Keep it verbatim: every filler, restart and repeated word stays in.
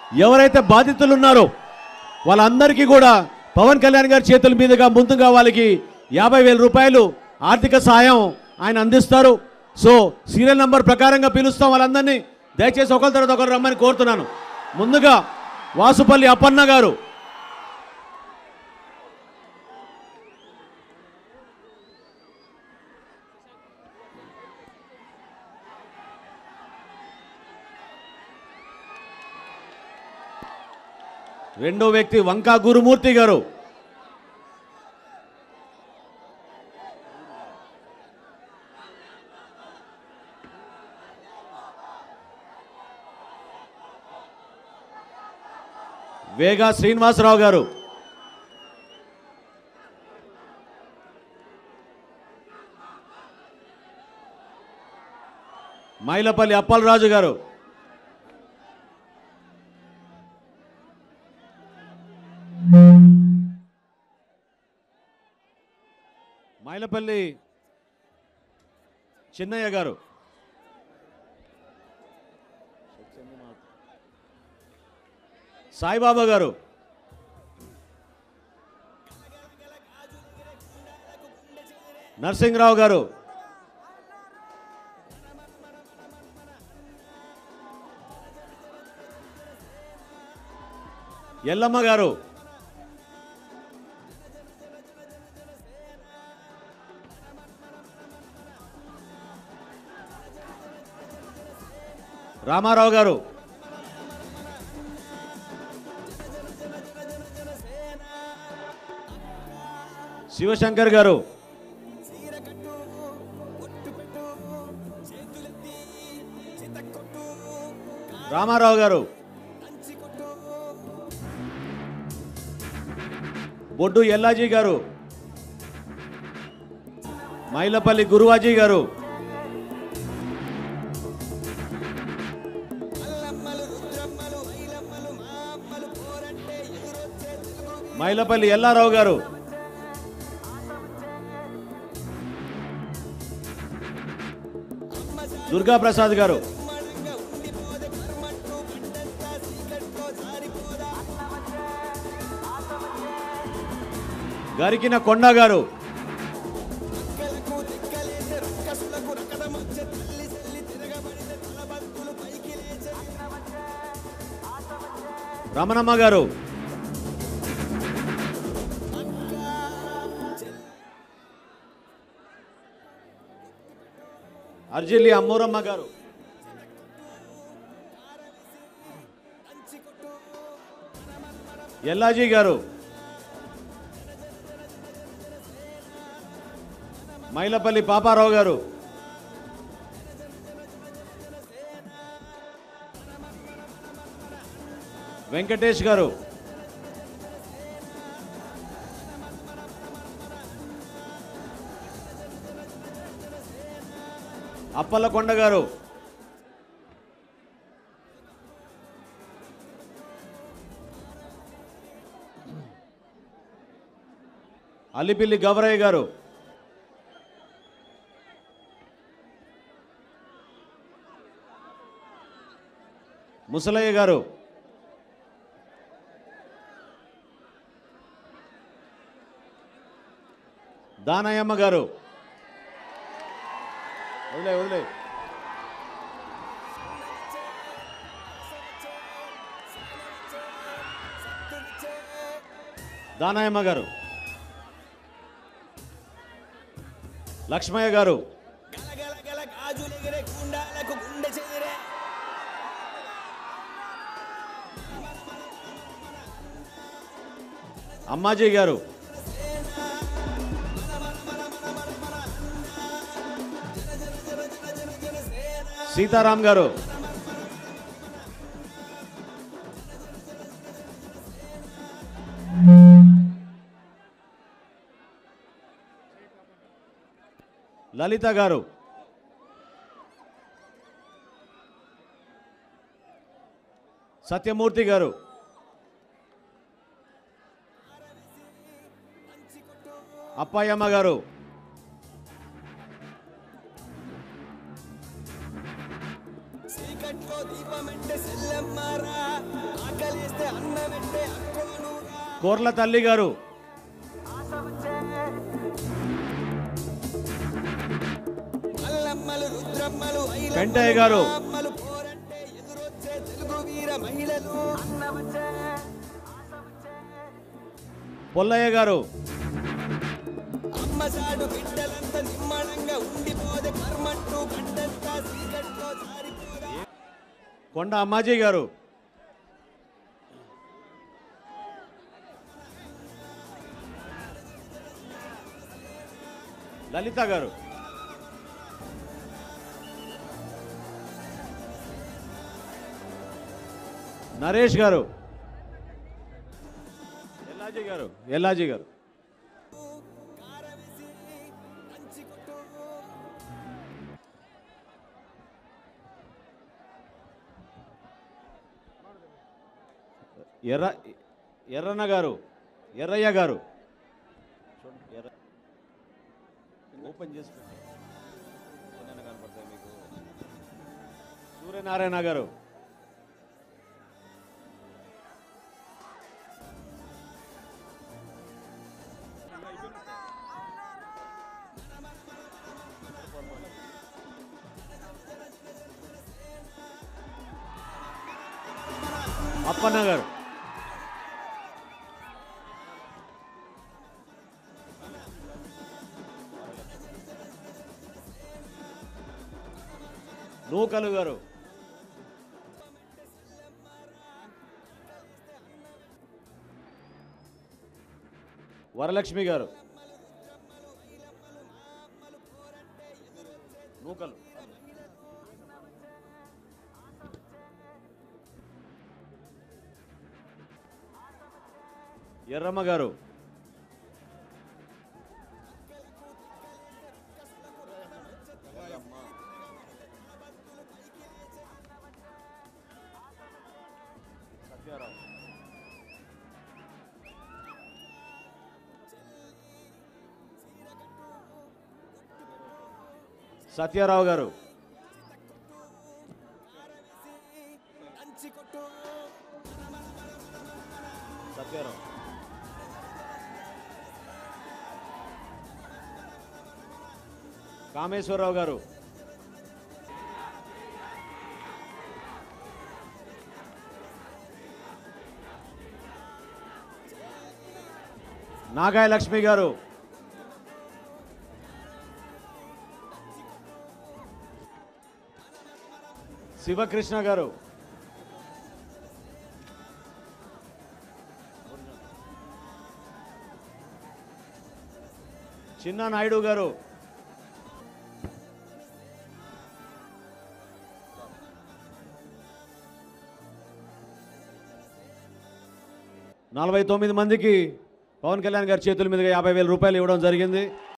ఎవరైతే బాధితులు ఉన్నారో వాళ్ళందరికీ కూడా పవన్ కళ్యాణ్ గారి చేతుల మీదుగా ముందుగా వాళ్ళకి యాభై వేల రూపాయలు ఆర్థిక సాయం ఆయన అందిస్తారు. సో సీరియల్ నంబర్ ప్రకారంగా పిలుస్తాం వాళ్ళందరినీ. దయచేసి ఒకరి తర్వాత ఒకరు రమ్మని కోరుతున్నాను. ముందుగా వాసుపల్లి అప్పన్న గారు, రెండో వ్యక్తి వంకా గురుమూర్తి గారు, వేగా శ్రీనివాసరావు గారు, మైలపల్లి అప్పలరాజు గారు, మైలపల్లి చిన్నయ్య గారు, సాయిబాబా గారు, నరసింహరావు గారు, ఎల్లమ్మ గారు, రామారావు గారు, శివశంకర్ గారు, రామారావు గారు, బొడ్డు ఎల్లాజీ గారు, మైలపల్లి గురువాజీ గారు, మైలపల్లి ఎల్లారావు గారు, దుర్గా ప్రసాద్ గారు, గరికిన కొండ గారు, రమణమ్మ గారు, అర్జిల్లి అమ్మూరమ్మ గారు, ఎల్లాజీ గారు, మైలపల్లి పాపారావు గారు, వెంకటేష్ గారు, అప్పలకొండ గారు, అల్లిపిల్లి గవరయ్య గారు, ముసలయ్య గారు, దానయ్యమ్మ గారు, వదిలే వదిలే దానయ్యమ్మ గారు, లక్ష్మయ్య గారు, అమ్మాజీ గారు, సీతారాం గారు, లలిత గారు, సత్యమూర్తి గారు, అప్పాయమ్మ గారు, కోర్ల తల్లి గారు, వెంటయ్య గారు, పొల్లయ్య గారు, కొండ అమ్మాజీ గారు, లలిత గారు, నరేష్ గారు, ఎల్లాజీ గారు, ఎల్లాజీ గారు, ఎర్ర ఎర్రన్న గారు, ఎర్రయ్య గారు, ఓపెన్ చేసుకోండి కనపడతాయి మీకు. సూర్యనారాయణ గారు, అప్పన్న గారు, నూకలు గారు, వరలక్ష్మి గారు, నూకలు, ఎర్రమ్మ గారు, సత్యారావు, సత్యారావు గారు, సత్యారావు, కామేశ్వరరావు గారు, నాగాయ లక్ష్మి గారు, శివకృష్ణ గారు, చిన్న నాయుడు గారు, నలభై తొమ్మిది మందికి పవన్ కళ్యాణ్ గారి చేతుల మీదుగా యాభై వేల రూపాయలు ఇవ్వడం జరిగింది.